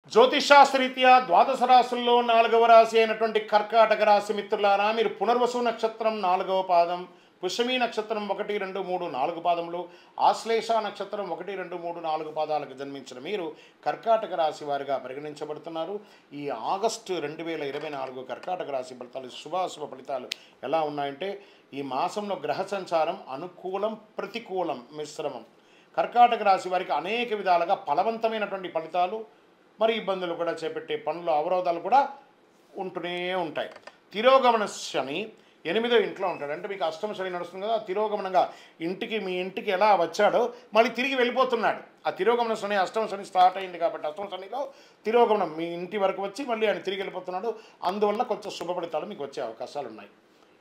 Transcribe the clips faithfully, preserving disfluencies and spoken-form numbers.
జ్యోతిషాస్త్రరీత్యా ద్వాదశ రాశుల్లో నాలుగవ రాశి అయినటువంటి కర్కాటక రాశి మిత్రులారా, మీరు పునర్వసు నక్షత్రం నాలుగవ పాదం, పుష్యమి నక్షత్రం ఒకటి రెండు మూడు నాలుగు పాదములు, ఆశ్లేష నక్షత్రం ఒకటి రెండు మూడు నాలుగు పాదాలకు జన్మించిన మీరు కర్కాటక రాశి వారిగా పరిగణించబడుతున్నారు. ఈ ఆగస్టు రెండు వేల ఇరవై నాలుగు కర్కాటక రాశి ఫలితాలు శుభాశుభ ఫలితాలు ఎలా ఉన్నాయంటే, ఈ మాసంలో గ్రహ సంచారం అనుకూలం ప్రతికూలం మిశ్రమం. కర్కాటక రాశి వారికి అనేక విధాలుగా ఫలవంతమైనటువంటి ఫలితాలు మరి ఇబ్బందులు కూడా చేపట్టే పనులు అవరోధాలు కూడా ఉంటూనే ఉంటాయి. తిరోగమన శని ఎనిమిదో ఇంట్లో ఉంటాడు. అంటే మీకు అష్టమ శని నడుస్తుంది కదా, తిరోగమనంగా ఇంటికి మీ ఇంటికి ఎలా వచ్చాడో మళ్ళీ తిరిగి వెళ్ళిపోతున్నాడు. ఆ తిరోగమన శని అష్టమ శని స్టార్ట్ అయింది కాబట్టి అష్టమ శనిలో తిరోగమనం మీ ఇంటి వరకు వచ్చి మళ్ళీ ఆయన తిరిగి వెళ్ళిపోతున్నాడు. అందువల్ల కొంచెం శుభ ఫలితాలు మీకు వచ్చే అవకాశాలు ఉన్నాయి.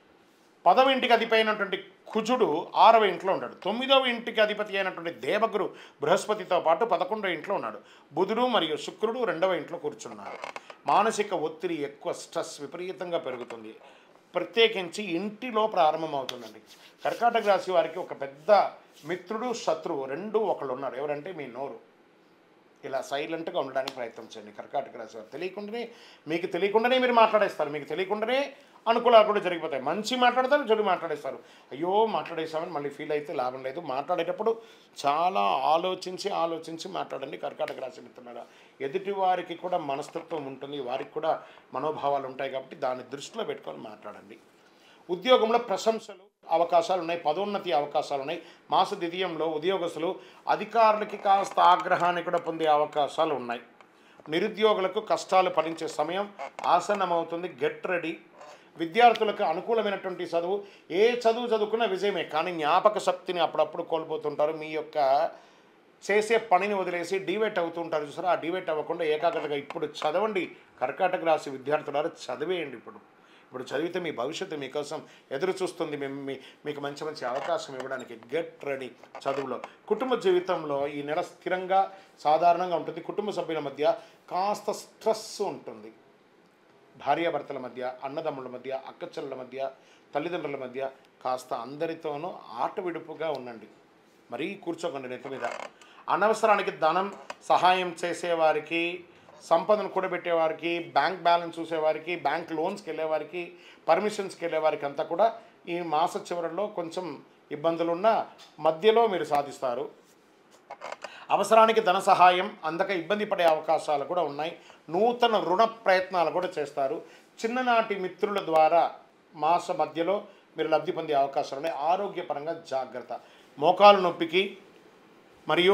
పదవ ఇంటికి అధిపతి అయినటువంటి కుజుడు ఆరవ ఇంట్లో ఉన్నాడు. తొమ్మిదవ ఇంటికి అధిపతి అయినటువంటి దేవగురు బృహస్పతితో పాటు పదకొండవ ఇంట్లో ఉన్నాడు. బుధుడు మరియు శుక్రుడు రెండవ ఇంట్లో కూర్చున్నారు. మానసిక ఒత్తిడి ఎక్కువ, స్ట్రెస్ విపరీతంగా పెరుగుతుంది. ప్రత్యేకించి ఇంటిలో ప్రారంభమవుతుందండి. కర్కాటక రాశి వారికి ఒక పెద్ద మిత్రుడు శత్రువు రెండు ఒకళ్ళు ఉన్నారు. ఎవరంటే మీ నోరు. ఇలా సైలెంట్గా ఉండడానికి ప్రయత్నం చేయండి. కర్కాటక రాశి వారు తెలియకుండానే మీకు తెలియకుండానే మీరు మాట్లాడేస్తారు. మీకు తెలియకుండానే అనుకూలాలు కూడా జరిగిపోతాయి. మంచి మాట్లాడతారు, చెడు మాట్లాడేస్తారు. అయ్యో మాట్లాడేస్తామని మళ్ళీ ఫీల్ అయితే లాభం లేదు. మాట్లాడేటప్పుడు చాలా ఆలోచించి ఆలోచించి మాట్లాడండి. కర్కాటక రాశి మిత్రులారా, ఎదుటి వారికి కూడా మనస్తత్వం ఉంటుంది, వారికి కూడా మనోభావాలు ఉంటాయి కాబట్టి దాన్ని దృష్టిలో పెట్టుకొని మాట్లాడండి. ఉద్యోగంలో ప్రశంసలు అవకాశాలు ఉన్నాయి, పదోన్నతి అవకాశాలు ఉన్నాయి. మాస ద్వితీయంలో ఉద్యోగస్తులు అధికారులకి కాస్త ఆగ్రహాన్ని కూడా పొందే అవకాశాలు ఉన్నాయి. నిరుద్యోగులకు కష్టాలు ఫలించే సమయం ఆసన్నమవుతుంది. Get ready. విద్యార్థులకు అనుకూలమైనటువంటి చదువు, ఏ చదువు చదువుకున్నా విజయమే, కానీ జ్ఞాపక శక్తిని అప్పుడప్పుడు కోల్పోతుంటారు. మీ యొక్క చేసే పనిని వదిలేసి డివేట్ అవుతుంటారు చూసారా, ఆ డివేట్ అవ్వకుండా ఏకాగ్రతగా ఇప్పుడు చదవండి. కర్కాటక రాశి విద్యార్థులారు చదివేయండి. ఇప్పుడు ఇప్పుడు చదివితే మీ భవిష్యత్తు మీకోసం ఎదురు చూస్తుంది. మేము మీకు మంచి మంచి అవకాశం ఇవ్వడానికి. గెట్ రెడీ చదువులో. కుటుంబ జీవితంలో ఈ నెల స్థిరంగా సాధారణంగా ఉంటుంది. కుటుంబ సభ్యుల మధ్య కాస్త స్ట్రెస్ ఉంటుంది. భార్యాభర్తల మధ్య, అన్నదమ్ముల మధ్య, అక్కచెల్లెల మధ్య, తల్లిదండ్రుల మధ్య కాస్త అందరితోనూ ఆట విడుపుగా ఉండండి. మరీ కూర్చోకండి నెత్తి మీద. అనవసరానికి ధనం సహాయం చేసేవారికి, సంపదను కూడబెట్టేవారికి, బ్యాంక్ బ్యాలెన్స్ చూసేవారికి, బ్యాంక్ లోన్స్కి వెళ్ళేవారికి, పర్మిషన్స్కి వెళ్ళేవారికి అంతా కూడా ఈ మాస చివరిలో కొంచెం ఇబ్బందులున్న మధ్యలో మీరు సాధిస్తారు. అవసరానికి ధన సహాయం అందక ఇబ్బంది పడే అవకాశాలు కూడా ఉన్నాయి. నూతన రుణ ప్రయత్నాలు కూడా చేస్తారు. చిన్ననాటి మిత్రుల ద్వారా మాస మధ్యలో మీరు లబ్ధి పొందే అవకాశాలు ఉన్నాయి. ఆరోగ్యపరంగా జాగ్రత్త. మోకాలు నొప్పికి మరియు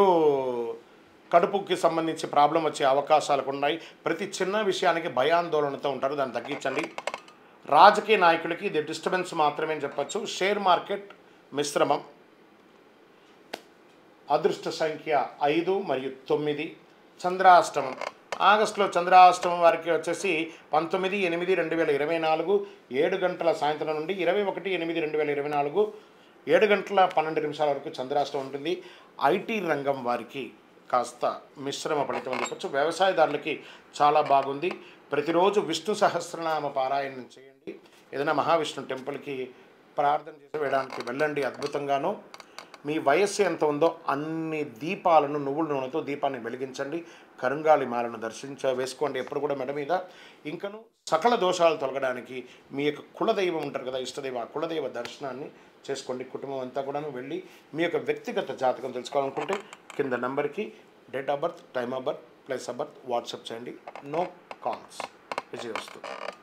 కడుపుకి సంబంధించి ప్రాబ్లం వచ్చే అవకాశాలు ఉన్నాయి. ప్రతి చిన్న విషయానికి భయాందోళనతో ఉంటారు, దాన్ని తగ్గించండి. రాజకీయ నాయకులకి ఇది డిస్టర్బెన్స్ మాత్రమే చెప్పచ్చు. షేర్ మార్కెట్ మిశ్రమం. అదృష్ట సంఖ్య ఐదు మరియు తొమ్మిది. చంద్రాష్టమం ఆగస్టులో చంద్రాష్టమం వారికి వచ్చేసి పంతొమ్మిది ఎనిమిది రెండు వేల ఇరవై నాలుగు ఏడు గంటల సాయంత్రం నుండి ఇరవై ఒకటి ఎనిమిది రెండు వేల ఇరవై నాలుగు ఏడు గంటల పన్నెండు నిమిషాల వరకు చంద్రాష్టమం ఉంటుంది. ఐటీ రంగం వారికి కాస్త మిశ్రమ ఫలితం అని చెప్పచ్చు. వ్యవసాయదారులకి చాలా బాగుంది. ప్రతిరోజు విష్ణు సహస్రనామ పారాయణం చేయండి. ఏదైనా మహావిష్ణు టెంపుల్కి ప్రార్థన చేసి వేయడానికి వెళ్ళండి. అద్భుతంగాను మీ వయస్సు ఎంత ఉందో అన్ని దీపాలను నువ్వుల నూనెతో దీపాన్ని వెలిగించండి. కరుంగాలి మాలను దర్శించ వేసుకోండి ఎప్పుడు కూడా మెడ మీద. ఇంకను సకల దోషాలు తొలగడానికి మీ యొక్క కులదైవం ఉంటారు కదా, ఇష్టదైవ, ఆ కులదైవ దర్శనాన్ని చేసుకోండి. కుటుంబం అంతా కూడాను వెళ్ళి మీ యొక్క వ్యక్తిగత జాతకం తెలుసుకోవాలనుకుంటే కింద నెంబర్కి date of birth, time of birth, place of birth WhatsApp చేయండి. No calls. విజయవస్తు.